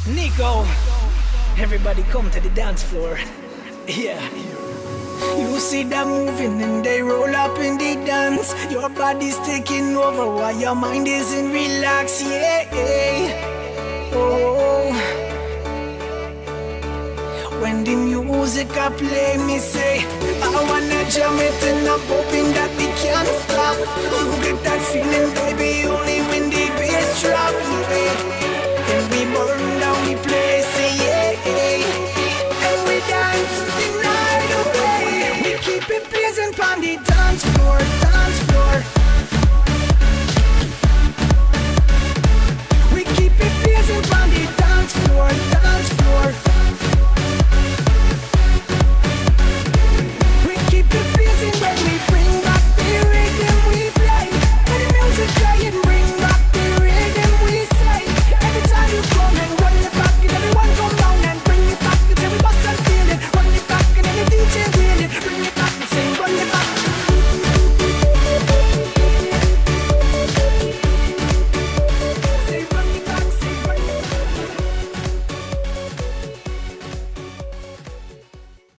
Nico, everybody come to the dance floor. Yeah. You see them moving and they roll up in the dance. Your body's taking over while your mind isn't relaxed. Yeah. Oh. When the music I play, me say I wanna jam it and I'm hoping that we can't stop. You get that feeling, baby, only when the bass drop. Yeah. And we burn